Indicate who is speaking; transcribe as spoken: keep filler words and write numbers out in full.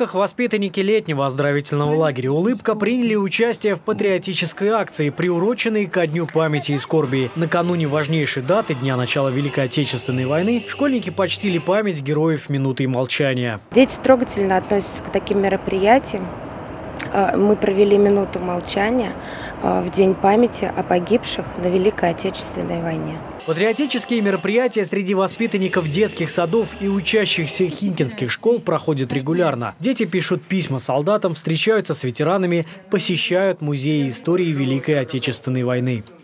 Speaker 1: рамках воспитанники летнего оздоровительного лагеря «Улыбка» приняли участие в патриотической акции, приуроченной ко Дню памяти и скорби. Накануне важнейшей даты Дня начала Великой Отечественной войны школьники почтили память героев минутой молчания.
Speaker 2: Дети трогательно относятся к таким мероприятиям. Мы провели минуту молчания в День памяти о погибших на Великой Отечественной войне.
Speaker 1: Патриотические мероприятия среди воспитанников детских садов и учащихся химкинских школ проходят регулярно. Дети пишут письма солдатам, встречаются с ветеранами, посещают музеи истории Великой Отечественной войны.